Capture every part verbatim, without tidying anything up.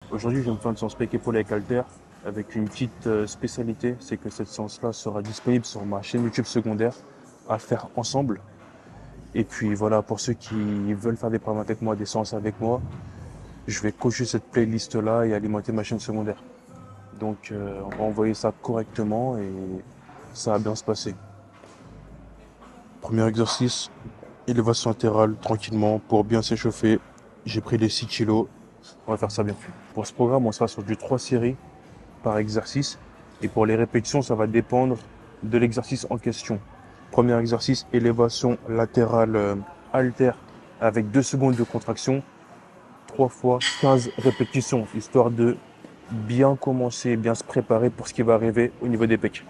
Aujourd'hui, je vais me faire une séance pec épaule avec haltère avec une petite euh, spécialité, c'est que cette séance-là sera disponible sur ma chaîne YouTube secondaire à faire ensemble. Et puis voilà, pour ceux qui veulent faire des programmes avec moi, des séances avec moi, je vais cocher cette playlist-là et alimenter ma chaîne secondaire. Donc euh, on va envoyer ça correctement et ça va bien se passer. Premier exercice, élévation latérale tranquillement pour bien s'échauffer. J'ai pris les six kilos, on va faire ça bien. Pour ce programme, on sera sur du trois séries par exercice. Et pour les répétitions, ça va dépendre de l'exercice en question. Premier exercice, élévation latérale euh, haltère avec deux secondes de contraction, trois fois quinze répétitions, histoire de bien commencer, bien se préparer pour ce qui va arriver au niveau des pecs.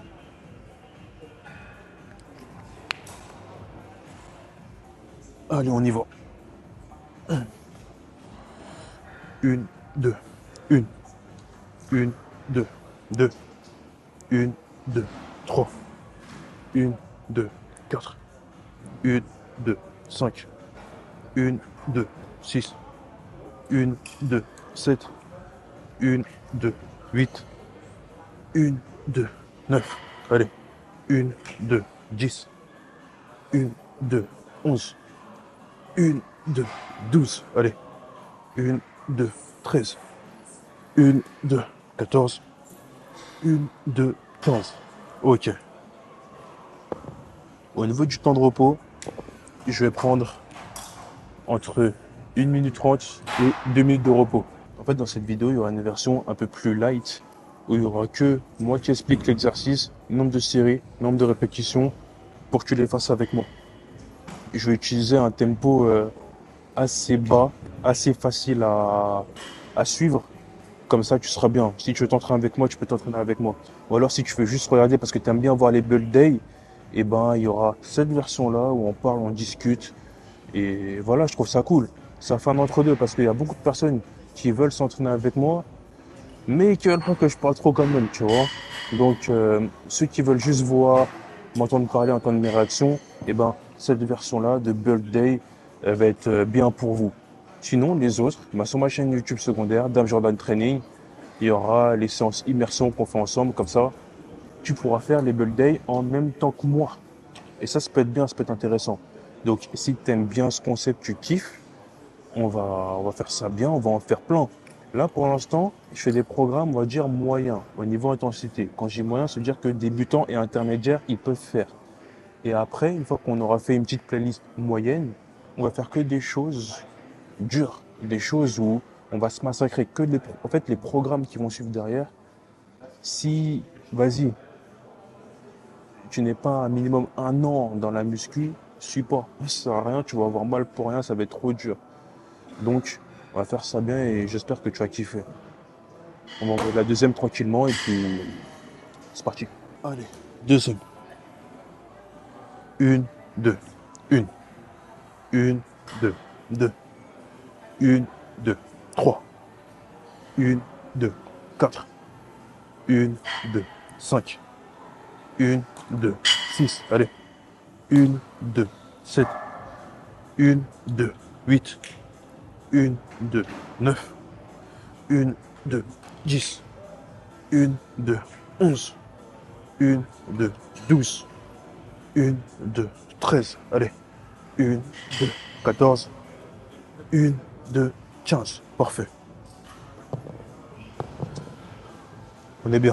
Allez, on y va. Une, deux, une, une, deux, deux, une, deux, trois, une, deux, quatre, une, deux, cinq, une, deux, six, une, deux, sept, une, deux, huit, une, deux, neuf. Allez, une, deux, dix, une, deux, onze, une, deux, douze. Allez, une, deux, treize, une, deux, quatorze, une, deux, quinze. Ok. Au niveau du temps de repos, je vais prendre entre une minute trente et deux minutes de repos. En fait, dans cette vidéo, il y aura une version un peu plus light où il y aura que moi qui explique l'exercice, nombre de séries, nombre de répétitions pour que tu les fasses avec moi. Je vais utiliser un tempo euh, assez bas, assez facile à, à suivre. Comme ça, tu seras bien. Si tu veux t'entraîner avec moi, tu peux t'entraîner avec moi. Ou alors, si tu veux juste regarder parce que tu aimes bien voir les build day, eh ben, il y aura cette version-là où on parle, on discute. Et voilà, je trouve ça cool. Ça fait un entre-deux parce qu'il y a beaucoup de personnes qui veulent s'entraîner avec moi, mais qui veulent pas que je parle trop quand même, tu vois. Donc, euh, ceux qui veulent juste voir, m'entendre parler, entendre mes réactions, eh ben, cette version-là de Build Day, elle va être euh, bien pour vous. Sinon, les autres, bah, sur ma chaîne YouTube secondaire, Dame Jordan Training, il y aura les séances immersion qu'on fait ensemble, comme ça, tu pourras faire les Build Day en même temps que moi. Et ça, ça peut être bien, ça peut être intéressant. Donc, si tu aimes bien ce concept, tu kiffes, on va, on va faire ça bien, on va en faire plein. Là, pour l'instant, je fais des programmes, on va dire, moyens, au niveau intensité. Quand j'ai moyen, c'est dire que débutants et intermédiaires, ils peuvent faire. Et après, une fois qu'on aura fait une petite playlist moyenne, on va faire que des choses dures, des choses où on va se massacrer. Que les, en fait, les programmes qui vont suivre derrière, si, vas-y, tu n'es pas un minimum un an dans la muscu, suis pas. Ça sert à rien, tu vas avoir mal pour rien, ça va être trop dur. Donc, on va faire ça bien et j'espère que tu vas kiffer. On va envoyer la deuxième tranquillement et puis c'est parti. Allez, deuxième. Une, deux, une, une, deux, deux, une, deux, trois, une, deux, quatre, une, deux, cinq, une, deux, six, allez, une, deux, sept, une, deux, huit, une, deux, neuf, une, deux, dix, une, deux, onze, une, deux, douze, une, deux, treize, allez, une, deux, quatorze, une, deux, quinze. Parfait. On est bien.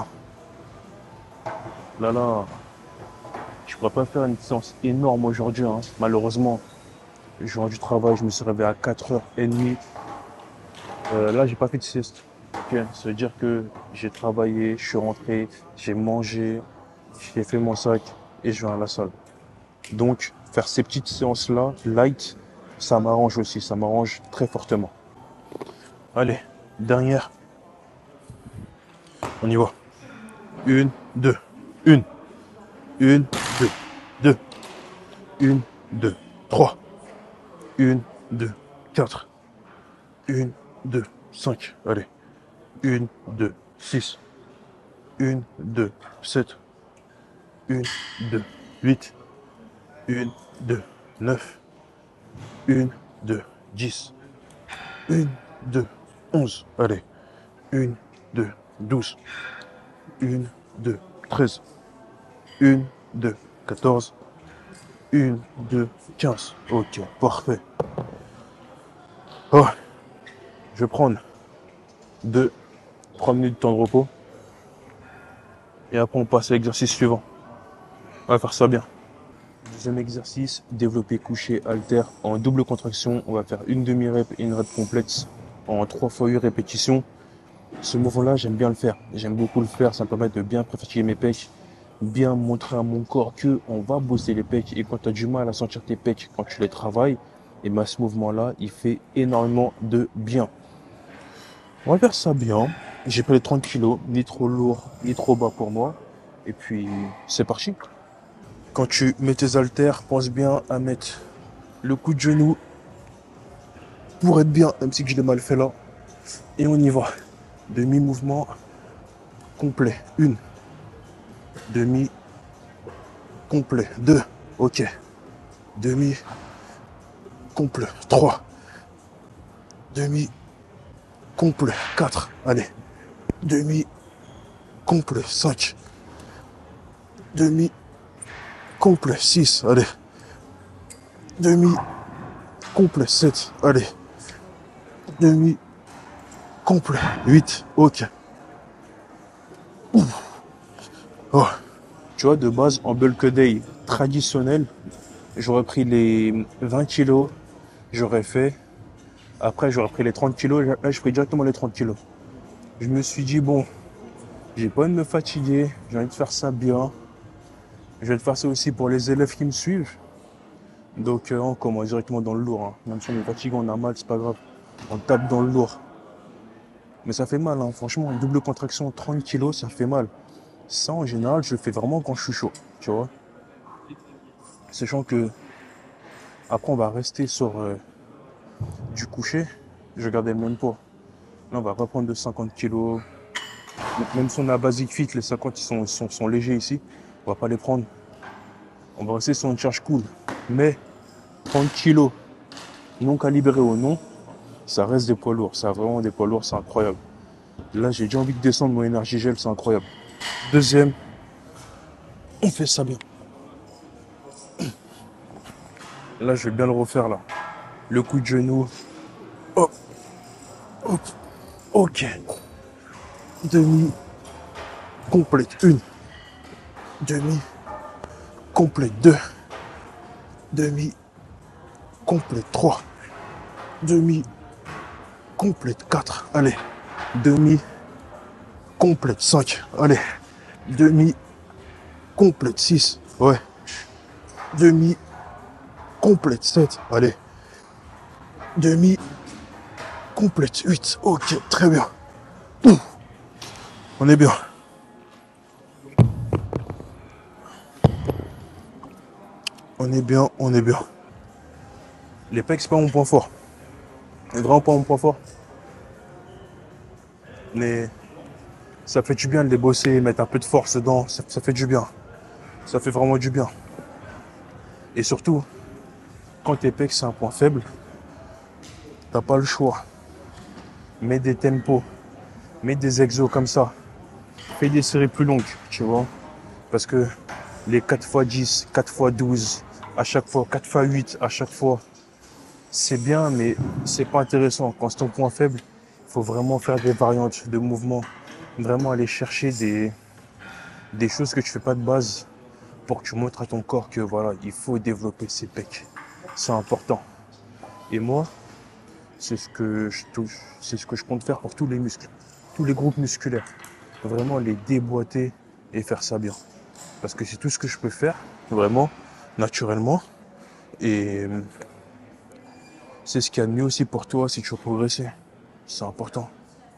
Là, là, je pourrais pas faire une séance énorme aujourd'hui, hein. Malheureusement. Je rentre du travail, je me suis réveillé à quatre heures trente. Euh, là, j'ai pas fait de sieste. Ok, ça veut dire que j'ai travaillé, je suis rentré, j'ai mangé, j'ai fait mon sac et je vais à la salle. Donc, faire ces petites séances-là, light, ça m'arrange aussi, ça m'arrange très fortement. Allez, dernière, on y va. Une, deux, une, une, deux, deux, une, deux, trois, une, deux, quatre, une, deux, cinq, allez, une, deux, six, une, deux, sept, une, deux, huit, une, deux, neuf, une, deux, dix, une, deux, onze, allez, un, deux, douze. un, deux, treize. un, deux, quatorze. un, deux, quinze. Ok, parfait. Oh, je vais prendre deux, trois minutes de temps de repos. Et après, on passe à l'exercice suivant. On va faire ça bien. Deuxième exercice, développé couché halter en double contraction. On va faire une demi-rep et une rep complète en trois fois huit répétitions. Ce mouvement-là, j'aime bien le faire. J'aime beaucoup le faire. Ça me permet de bien préfatiguer mes pecs, bien montrer à mon corps que on va bosser les pecs. Et quand tu as du mal à sentir tes pecs quand tu les travailles, et ben ce mouvement-là, il fait énormément de bien. On va faire ça bien. J'ai pris les trente kilos, ni trop lourd, ni trop bas pour moi. Et puis, c'est parti. Quand tu mets tes haltères, pense bien à mettre le coup de genou pour être bien, même si je l'ai mal fait là. Et on y va. Demi-mouvement complet. Une. Demi complet. Deux. Ok. Demi complet. Trois. Demi complet. Quatre. Allez. Demi complet. Cinq. Demi complet. Six. Allez. Demi complet. Sept. Allez. Demi complet. Huit. Ok. Ouf. Oh. Tu vois, de base, en bulk day traditionnel, j'aurais pris les vingt kilos, j'aurais fait. Après, j'aurais pris les trente kilos. Là, je pris directement les trente kilos. Je me suis dit, bon, j'ai pas envie de me fatiguer. J'ai envie de faire ça bien. Je vais le faire ça aussi pour les élèves qui me suivent. Donc, euh, on commence directement dans le lourd. Hein. Même si on est fatigué, on a mal, c'est pas grave. On tape dans le lourd. Mais ça fait mal, hein. Franchement, une double contraction, trente kilos, ça fait mal. Ça, en général, je le fais vraiment quand je suis chaud, tu vois. Sachant que, après, on va rester sur euh, du coucher. Je vais garder le même poids. Là, on va reprendre de cinquante kilos. Même si on a Basic Fit, les cinquante, ils sont, ils sont, sont légers ici. On va pas les prendre. On va rester sur une charge cool. Mais trente kilos non calibrés ou non, ça reste des poids lourds. Ça a vraiment des poids lourds, c'est incroyable. Là, j'ai déjà envie de descendre mon énergie gel, c'est incroyable. Deuxième, on fait ça bien. Là, je vais bien le refaire là. Le coup de genou. Hop, hop, ok. Demi complète. Une. Demi complète. Deux. Demi complète. Trois. Demi complète. Quatre. Allez. Demi complète. Cinq. Allez. Demi complète. Six. Ouais. Demi complète. Sept. Allez. Demi complète. Huit. Ok, très bien. Ouh. On est bien. On est bien, on est bien. Les pecs, c'est pas mon point fort. C'est vraiment pas mon point fort. Mais ça fait du bien de les bosser, mettre un peu de force dedans. Ça, ça fait du bien. Ça fait vraiment du bien. Et surtout, quand tes pecs, c'est un point faible, t'as pas le choix. Mets des tempos. Mets des exos comme ça. Fais des séries plus longues, tu vois. Parce que les quatre fois dix, quatre fois douze, à chaque fois, quatre fois huit, à chaque fois, c'est bien, mais c'est pas intéressant. Quand c'est ton point faible, il faut vraiment faire des variantes de mouvements. Vraiment aller chercher des, des choses que tu fais pas de base pour que tu montres à ton corps que voilà, il faut développer ses pecs. C'est important. Et moi, c'est ce que je touche, c'est ce que je compte faire pour tous les muscles, tous les groupes musculaires. Vraiment les déboîter et faire ça bien. Parce que c'est tout ce que je peux faire, vraiment, naturellement. Et c'est ce qu'il y a de mieux aussi pour toi si tu veux progresser. C'est important.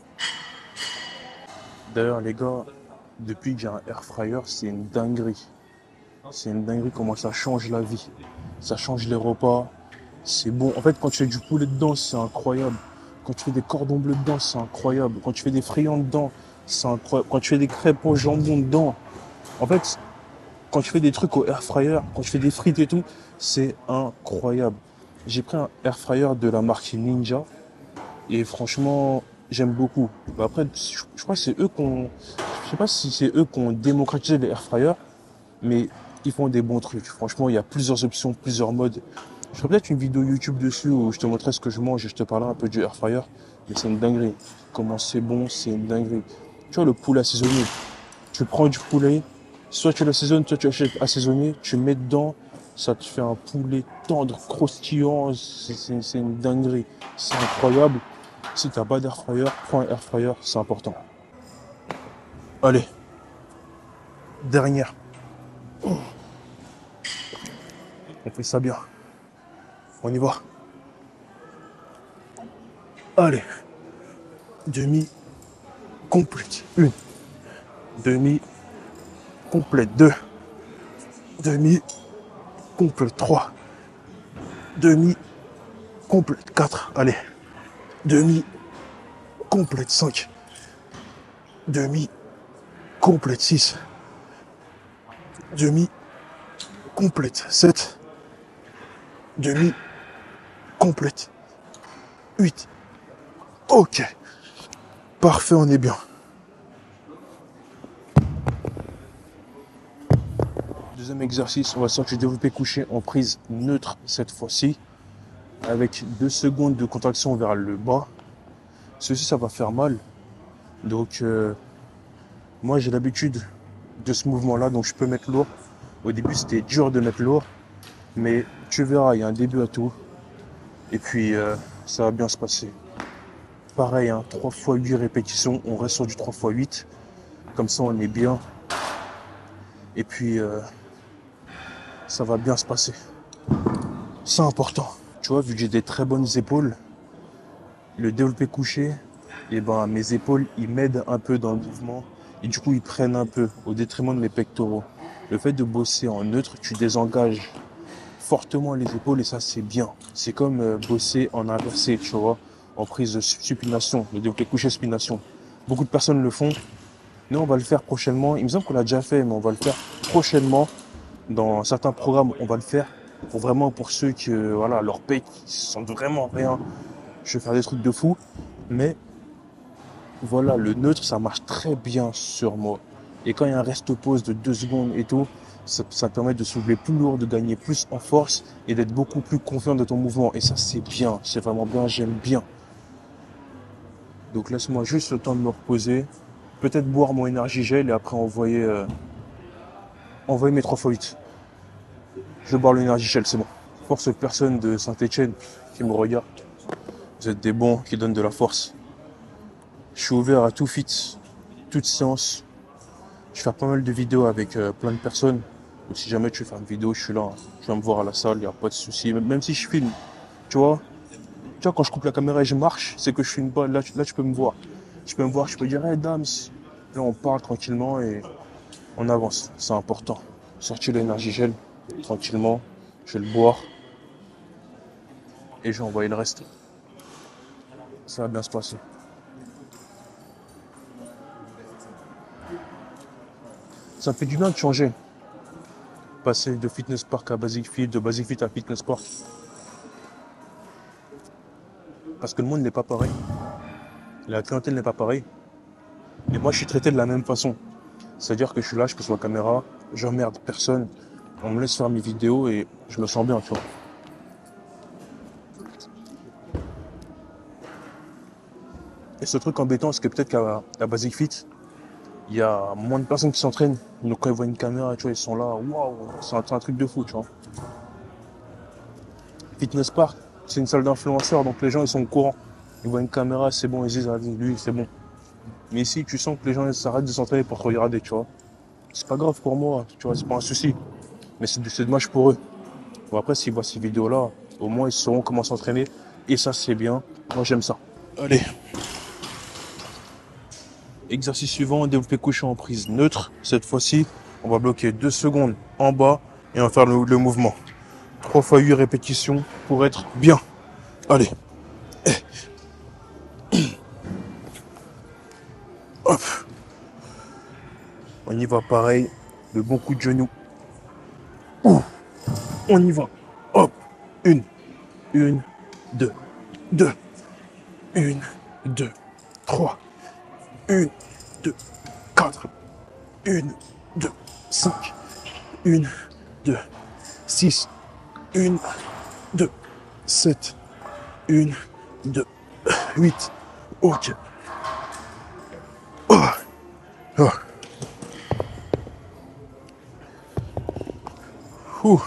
D'ailleurs, les gars, depuis que j'ai un air fryer, c'est une dinguerie. C'est une dinguerie comment ça change la vie. Ça change les repas. C'est bon. En fait, quand tu fais du poulet dedans, c'est incroyable. Quand tu fais des cordons bleus dedans, c'est incroyable. Quand tu fais des friands dedans, c'est incroyable. Quand tu fais des crêpes au jambon dedans. En fait, quand tu fais des trucs au air fryer, quand tu fais des frites et tout, c'est incroyable. J'ai pris un air fryer de la marque Ninja. Et franchement, j'aime beaucoup. Bah après, je je crois que c'est eux qu'on, je sais pas si c'est eux qui ont démocratisé les air fryers, mais ils font des bons trucs. Franchement, il y a plusieurs options, plusieurs modes. Je ferai peut-être une vidéo YouTube dessus où je te montrerai ce que je mange et je te parlerai un peu du air fryer. Mais c'est une dinguerie. Comment c'est bon, c'est une dinguerie. Tu vois, le poulet assaisonné. Tu prends du poulet, soit tu l'assaisonnes, soit tu achètes assaisonné, tu mets dedans, ça te fait un poulet tendre, croustillant, c'est c'est- c'est une dinguerie. C'est incroyable. Si t'as pas d'air fryer, prends un air fryer, c'est important. Allez, dernière. On fait ça bien. On y va. Allez, demi complète. Une. Demi complète. Deux. Demi complète. Trois. Demi complète. Quatre. Allez. Demi complète. Cinq. Demi complète. Six. Demi complète. Sept. Demi complète. Huit. Ok. Parfait, on est bien. Deuxième exercice, on va sortir du développé couché en prise neutre cette fois-ci, avec deux secondes de contraction vers le bas. Ceci, ça va faire mal. Donc, euh, moi, j'ai l'habitude de ce mouvement-là, donc je peux mettre lourd. Au début, c'était dur de mettre lourd, mais tu verras, il y a un début à tout. Et puis, euh, ça va bien se passer. Pareil, hein, trois fois huit répétitions, on reste sur du trois fois huit. Comme ça, on est bien. Et puis, euh, ça va bien se passer. C'est important. Tu vois, vu que j'ai des très bonnes épaules, le développé couché, et ben, mes épaules, ils m'aident un peu dans le mouvement. Et du coup, ils prennent un peu au détriment de mes pectoraux. Le fait de bosser en neutre, tu désengages fortement les épaules et ça, c'est bien. C'est comme euh, bosser en inversé, tu vois, en prise de supination, le développé couché supination. Beaucoup de personnes le font. Nous, on va le faire prochainement. Il me semble qu'on l'a déjà fait, mais on va le faire prochainement. Dans certains programmes, on va le faire. Pour vraiment, pour ceux qui, euh, voilà, leur pecs, ils sentent vraiment rien. Je vais faire des trucs de fou. Mais voilà, le neutre, ça marche très bien sur moi. Et quand il y a un reste-pause de deux secondes et tout, ça, ça permet de soulever plus lourd, de gagner plus en force et d'être beaucoup plus confiant de ton mouvement. Et ça, c'est bien. C'est vraiment bien. J'aime bien. Donc, laisse-moi juste le temps de me reposer. Peut-être boire mon énergie gel et après envoyer, euh, envoyer mes trois fois huit. Je vais boire l'énergie gel, c'est bon. Force aux personnes de Saint-Etienne qui me regardent. Vous êtes des bons qui donnent de la force. Je suis ouvert à tout fit, toute séance. Je fais pas mal de vidéos avec euh, plein de personnes. Donc si jamais tu veux faire une vidéo, je suis là. Tu vas me voir à la salle, il n'y a pas de souci. Même, même si je filme, tu vois. Tu vois, quand je coupe la caméra et je marche, c'est que je filme pas. Là, tu- là, tu peux me voir. Tu peux me voir, je peux dire, hey, Dams. Là, on parle tranquillement et on avance. C'est important. Sortir l'énergie gel, tranquillement. Je vais le boire et je vais envoyer le reste. Ça va bien se passer. Ça me fait du bien de changer. Passer de Fitness Park à Basic Fit, de Basic Fit à Fitness Park. Parce que le monde n'est pas pareil. La clientèle n'est pas pareille. Et moi, je suis traité de la même façon. C'est-à-dire que je suis là, je pose ma caméra, je j'emmerde personne. On me laisse faire mes vidéos et je me sens bien, tu vois. Et ce truc embêtant, c'est que peut-être qu'à à Basic Fit, il y a moins de personnes qui s'entraînent. Donc quand ils voient une caméra, tu vois, ils sont là, waouh, c'est un, un truc de fou, tu vois. Fitness Park, c'est une salle d'influenceurs, donc les gens, ils sont au courant. Ils voient une caméra, c'est bon, ils disent, ah, lui, c'est bon. Mais ici, tu sens que les gens ils s'arrêtent de s'entraîner pour te regarder, tu vois. C'est pas grave pour moi, tu vois, c'est pas un souci. Mais c'est c'est dommage pour eux. Bon, après, s'ils voient ces vidéos-là, au moins, ils sauront comment s'entraîner. Et ça, c'est bien. Moi, j'aime ça. Allez. Exercice suivant, développé couché en prise neutre. Cette fois-ci, on va bloquer deux secondes en bas et on va faire le, le mouvement. trois fois huit répétitions pour être bien. Allez. Hop. On y va pareil. Le bon coup de genou. Ouh. On y va. Hop. Une. Une. Deux. Deux. Une. Deux. trois, un, deux, quatre, un, deux, cinq, un, deux, six, un, deux, sept, un, deux, huit. Ok. Oh. Oh. Ouh.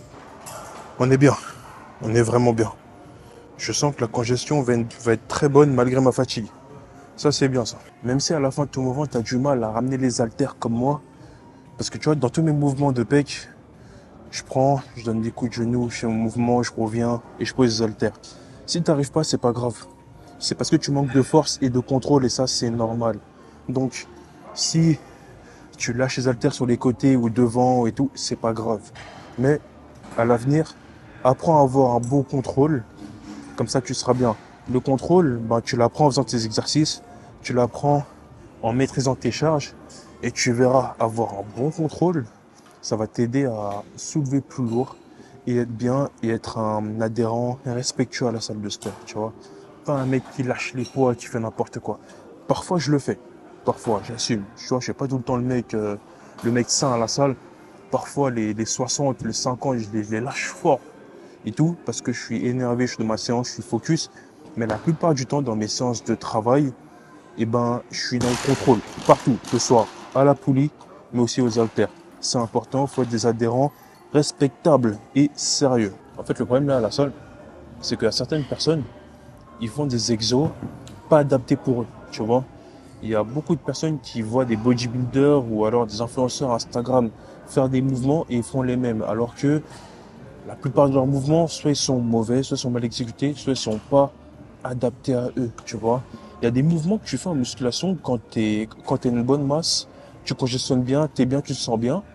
On est bien. On est vraiment bien. Je sens que la congestion va être très bonne malgré ma fatigue. Ça, c'est bien, ça. Même si à la fin de ton mouvement, tu as du mal à ramener les haltères comme moi. Parce que tu vois, dans tous mes mouvements de pec, je prends, je donne des coups de genoux, je fais mon mouvement, je reviens et je pose les haltères. Si tu n'arrives pas, c'est pas grave. C'est parce que tu manques de force et de contrôle et ça, c'est normal. Donc, si tu lâches les haltères sur les côtés ou devant et tout, c'est pas grave. Mais à l'avenir, apprends à avoir un bon contrôle. Comme ça, tu seras bien. Le contrôle, ben, tu l'apprends en faisant tes exercices, tu l'apprends en maîtrisant tes charges et tu verras avoir un bon contrôle. Ça va t'aider à soulever plus lourd et être bien et être un adhérent respectueux à la salle de sport, tu vois. Pas un mec qui lâche les poids, qui fait n'importe quoi. Parfois, je le fais. Parfois, j'assume. Tu vois, je suis pas tout le temps le mec, euh, le mec sain à la salle. Parfois, les, les soixante, les cinquante, je les, je les lâche fort. Et tout, parce que je suis énervé, je suis de ma séance, je suis focus. Mais la plupart du temps, dans mes séances de travail, eh ben, je suis dans le contrôle, partout, que ce soit à la poulie, mais aussi aux haltères. C'est important, il faut être des adhérents respectables et sérieux. En fait, le problème là à la salle, c'est qu'il y a certaines personnes, ils font des exos pas adaptés pour eux, tu vois. Il y a beaucoup de personnes qui voient des bodybuilders ou alors des influenceurs Instagram faire des mouvements et ils font les mêmes, alors que la plupart de leurs mouvements, soit ils sont mauvais, soit ils sont mal exécutés, soit ils sont pas adaptés à eux, tu vois. Il y a des mouvements que tu fais en musculation quand tu es quand tu es une bonne masse, tu congestionnes bien, tu es bien, tu te sens bien.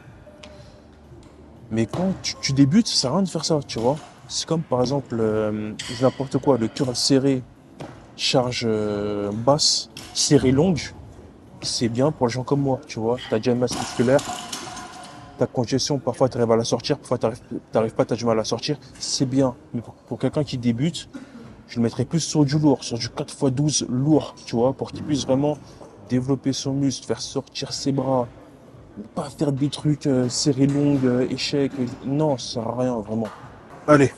Mais quand tu, tu débutes, ça sert à rien de faire ça, tu vois. C'est comme par exemple, euh, n'importe quoi, le curl serré, charge euh, basse, serré longue, c'est bien pour les gens comme moi, tu vois. Tu as déjà une masse musculaire, ta congestion, parfois tu arrives à la sortir, parfois tu n'arrives pas, tu as du mal à la sortir, c'est bien. Mais pour, pour quelqu'un qui débute, je le mettrais plus sur du lourd, sur du quatre fois douze lourd, tu vois, pour qu'il puisse vraiment développer son muscle, faire sortir ses bras, pas faire des trucs euh, séries longues, euh, échecs, euh, non, ça sert à rien, vraiment. Allez,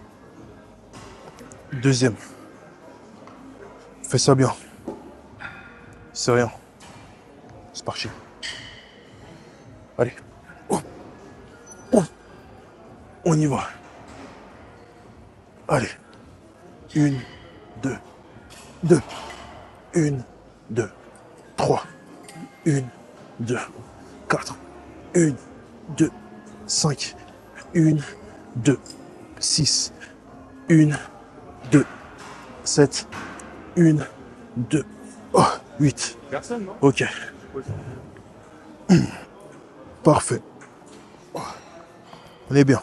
deuxième. Fais ça bien. C'est rien. C'est parti. Allez. Oh. Oh. On y va. Allez. Une, deux, deux. Une, deux, trois. Une, deux, quatre. Une, deux, cinq. Une, deux, six. Une, deux, sept. Une, deux, oh, huit. Personne, non? Ok. Parfait. On est bien.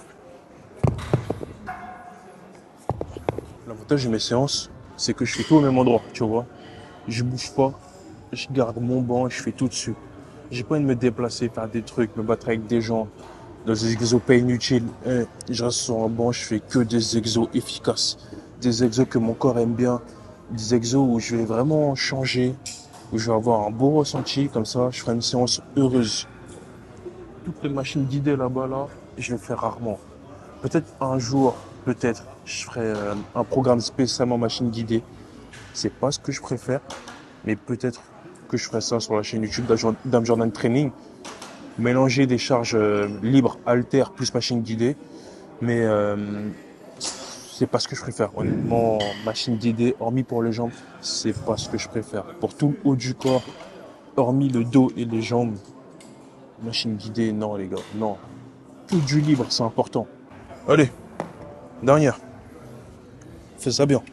L'avantage de mes séances, c'est que je fais tout au même endroit, tu vois. Je bouge pas, je garde mon banc, je fais tout dessus. J'ai pas envie de me déplacer, faire des trucs, me battre avec des gens, dans des exos pas inutiles. Eh, je reste sur un banc, je fais que des exos efficaces. Des exos que mon corps aime bien. Des exos où je vais vraiment changer, où je vais avoir un beau ressenti, comme ça, je ferai une séance heureuse. Toutes les machines guidées là-bas, là, je les fais rarement. Peut-être un jour, peut-être, je ferai euh, un programme spécialement machine guidée. C'est pas ce que je préfère, mais peut-être que je ferai ça sur la chaîne YouTube d'Am Jordan Training. Mélanger des charges euh, libres, haltères plus machine guidée. Mais euh, c'est pas ce que je préfère. Honnêtement, machine guidée, hormis pour les jambes, c'est pas ce que je préfère. Pour tout le haut du corps, hormis le dos et les jambes, machine guidée, non les gars, non. Tout du libre, c'est important. Allez, dernière. Fais ça bien.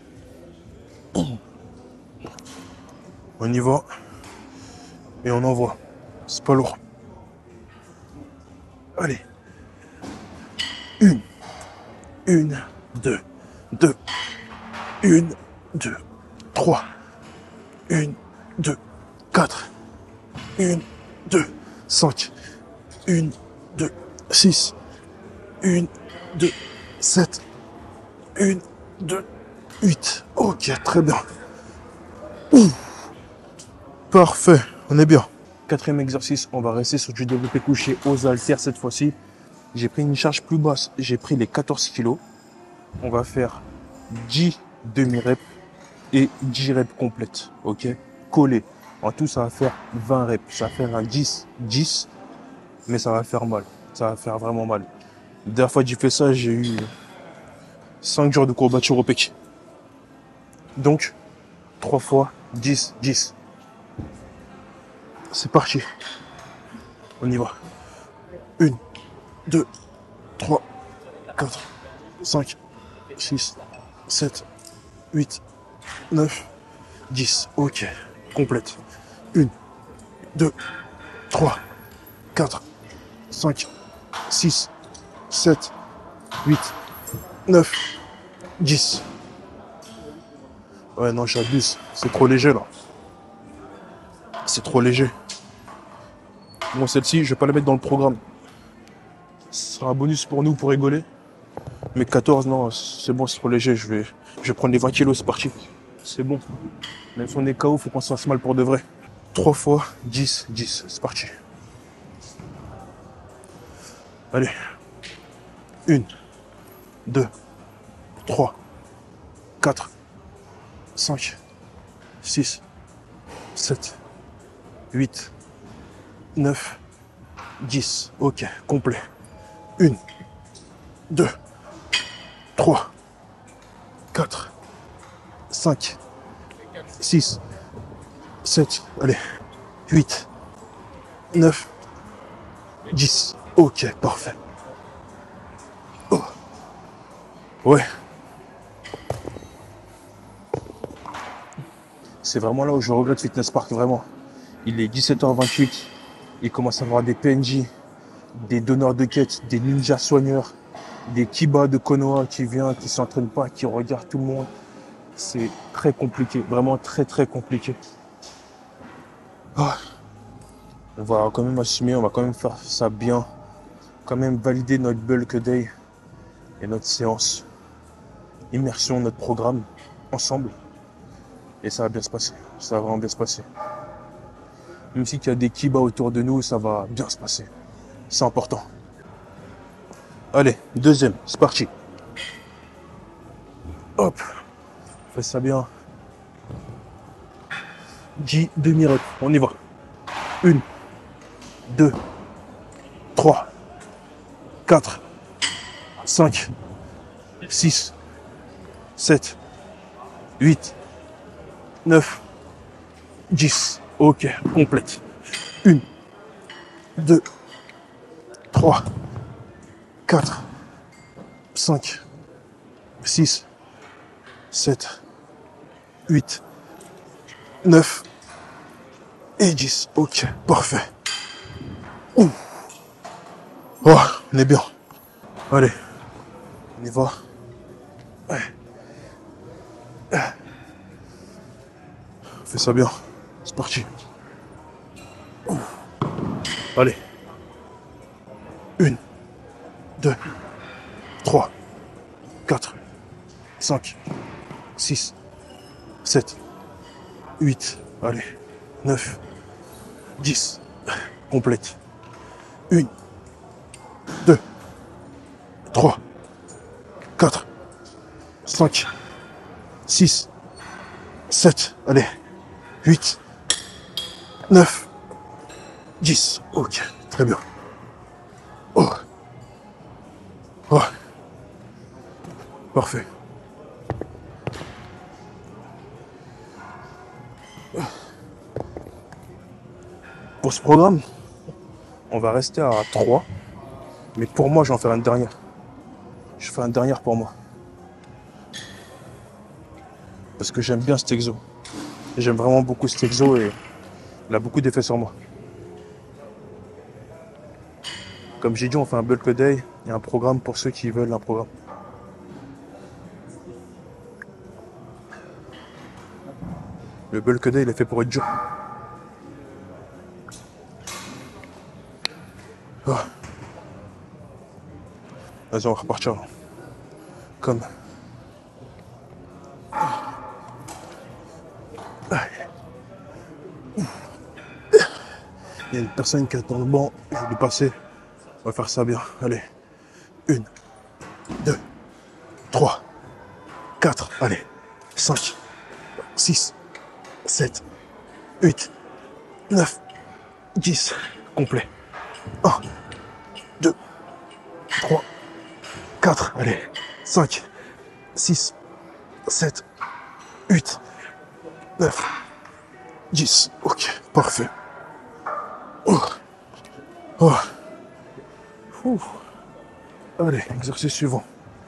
On y va. Et on envoie. C'est pas lourd. Allez. Une. Une. Deux. Deux. Une. Deux. Trois. Une. Deux. Quatre. Une. Deux. Cinq. Une. Deux. Six. Une. Deux. Sept. Une. Deux. Huit. Ok, très bien. Ouh. Parfait, on est bien. Quatrième exercice, on va rester sur du développé couché aux haltères cette fois-ci. J'ai pris une charge plus basse, j'ai pris les quatorze kilos. On va faire dix demi-reps et dix reps complètes, ok? Collé. En tout, ça va faire vingt reps. Ça va faire un dix, dix, mais ça va faire mal. Ça va faire vraiment mal. La dernière fois que j'ai fait ça, j'ai eu cinq jours de courbature au pec. Donc, trois fois dix, dix. C'est parti. On y va. un, deux, trois, quatre, cinq, six, sept, huit, neuf, dix. Ok. Complète. un, deux, trois, quatre, cinq, six, sept, huit, neuf, dix. Ouais, non, j'abuse. C'est trop léger, là. C'est trop léger. Bon, celle-ci, je vais pas la mettre dans le programme. Ce sera un bonus pour nous, pour rigoler. Mais quatorze, non, c'est bon, c'est trop léger. Je vais, je vais prendre les vingt kilos, c'est parti. C'est bon. Même si on est K O, faut qu'on se fasse mal pour de vrai. trois fois dix, dix. C'est parti. Allez. un, deux, trois, quatre, cinq, six, sept, huit, neuf, dix. Ok, complet. un, deux, trois, quatre, cinq, six, sept, allez, huit, neuf, dix. Ok, parfait. Oh. Ouais. C'est vraiment là où je regrette Fitness Park, vraiment. Il est dix-sept heures vingt-huit. Il commence à avoir des P N J, des donneurs de quêtes, des ninjas soigneurs, des Kiba de Konoha qui vient, qui s'entraîne pas, qui regarde tout le monde. C'est très compliqué, vraiment très très compliqué. Ah. On va quand même assumer, on va quand même faire ça bien. Quand même valider notre bulk day et notre séance. Immersion, notre programme, ensemble. Et ça va bien se passer. Ça va vraiment bien se passer. Même s'il y a des Kiba autour de nous, ça va bien se passer. C'est important. Allez, deuxième, c'est parti. Hop. Fais ça bien. dix demi-reps. On y va. un, deux, trois, quatre, cinq, six, sept, huit, neuf, dix. Ok, complète. un, deux, trois, quatre, cinq, six, sept, huit, neuf et dix. Ok, parfait. Ouh. Oh, on est bien. Allez, on y va. Ouais. Fais ça bien. C'est parti. Ouh. Allez. un, deux, trois, quatre, cinq, six, sept, huit, allez, neuf, dix. Complète. un, deux, trois, quatre, cinq, six, sept, allez, huit, neuf, dix. Ok, très bien. Oh. Oh. Parfait. Pour ce programme, on va rester à trois. Mais pour moi, je vais en faire une dernière. Je fais une dernière pour moi. Parce que j'aime bien cet exo. J'aime vraiment beaucoup cet exo et il a beaucoup d'effets sur moi. Comme j'ai dit, on fait un bulk day et un programme pour ceux qui veulent un programme. Le bulk day, il est fait pour être dur. Oh. Vas-y, on va repartir. Comme. Il y a une personne qui est dans le banc. Je vais lui passer. On va faire ça bien. Allez. Une, deux, trois, quatre. Allez. Cinq, six, sept, huit, neuf, dix. Complet. Un, deux, trois, quatre. Allez. Cinq, six, sept, huit, neuf, dix. Ok. Parfait. Oh. Oh. Ouh. Allez, exercice suivant.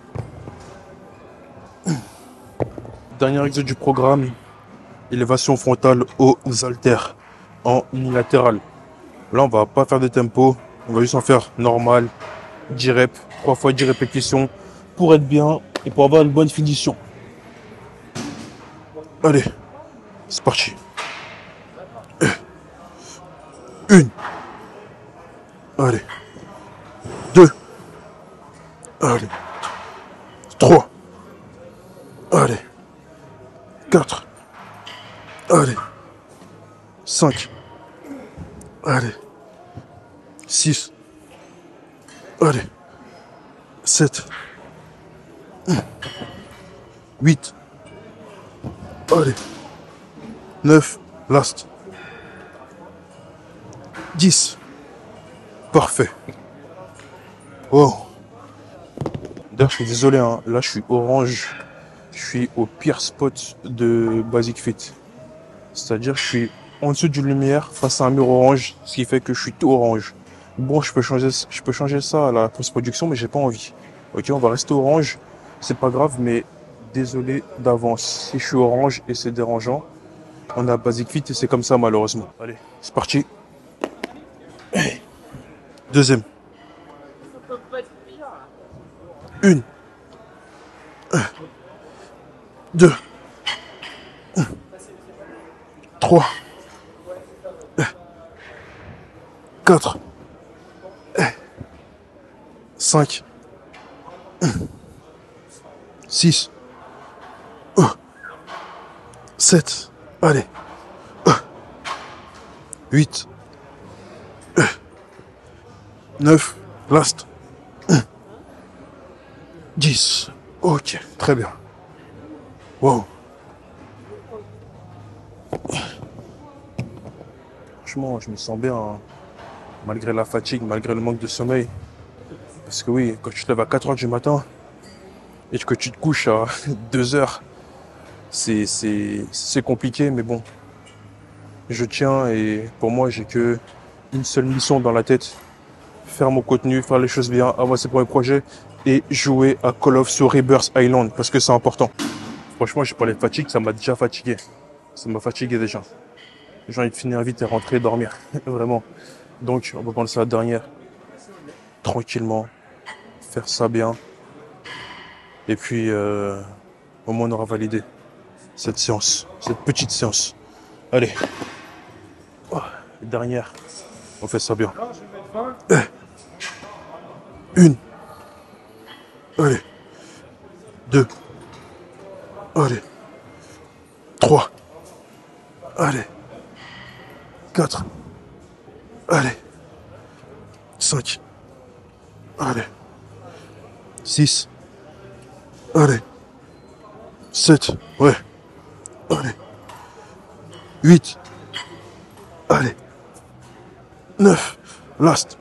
Dernier exercice du programme, élévation frontale aux haltères en unilatéral. Là, on va pas faire de tempo, on va juste en faire normal, dix reps, trois fois dix répétitions pour être bien et pour avoir une bonne finition. Allez, c'est parti. Une. Allez. Deux. Allez. Trois. Allez. Quatre. Allez. Cinq. Allez. Six. Allez. Sept. Huit. Allez. Neuf. Last. Dix. Parfait. Oh. D'ailleurs, je suis désolé, hein. Là, je suis orange. Je suis au pire spot de Basic Fit. C'est-à-dire, je suis en dessous d'une lumière face à un mur orange, ce qui fait que je suis tout orange. Bon, je peux changer, je peux changer ça à la post-production, mais j'ai pas envie. Ok, on va rester orange. C'est pas grave, mais désolé d'avance. Si je suis orange et c'est dérangeant, on a Basic Fit et c'est comme ça, malheureusement. Allez, c'est parti. Deuxième. Une. Deux. Trois. Quatre. Cinq. Six. Sept. Allez. Huit. Neuf. Last. Dix. Ok, très bien. Wow. Franchement, je me sens bien, hein, malgré la fatigue, malgré le manque de sommeil. Parce que oui, quand tu te lèves à quatre heures du matin et que tu te couches à deux heures, c'est, c'est, c'est compliqué, mais bon. Je tiens et pour moi, j'ai que une seule mission dans la tête. Faire mon contenu, faire les choses bien, avancer pour mes projets et jouer à Call of sur Rebirth Island parce que c'est important. Franchement, j'ai parlé de fatigue, ça m'a déjà fatigué. Ça m'a fatigué déjà. J'ai envie de finir vite et rentrer dormir. Vraiment. Donc, on va prendre ça la dernière. Tranquillement. Faire ça bien. Et puis, euh, au moins, on aura validé cette séance. Cette petite séance. Allez. Oh, dernière. On fait ça bien. Une. Allez. Deux. Allez. Trois. Allez. Quatre. Allez. Cinq. Allez. Six. Allez. Sept. Ouais. Allez. Huit. Allez. Neuf. Last.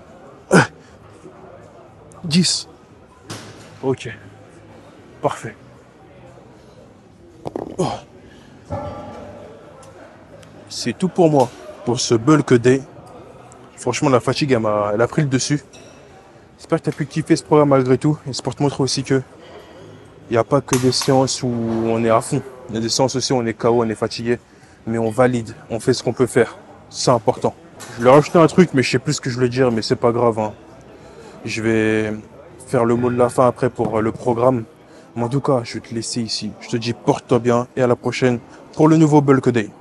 Dix. Ok. Parfait. Oh. C'est tout pour moi, pour ce bulk day. Franchement, la fatigue, elle, m'a, elle a pris le dessus. J'espère que tu as pu kiffer ce programme malgré tout. Et c'est pour te montrer aussi que il n'y a pas que des séances où on est à fond. Il y a des séances aussi où on est K O, on est fatigué. Mais on valide, on fait ce qu'on peut faire. C'est important. Je vais rajouter un truc, mais je sais plus ce que je voulais dire, mais c'est pas grave, hein. Je vais faire le mot de la fin après pour le programme. Mais en tout cas, je vais te laisser ici. Je te dis porte-toi bien et à la prochaine pour le nouveau Bulk Day.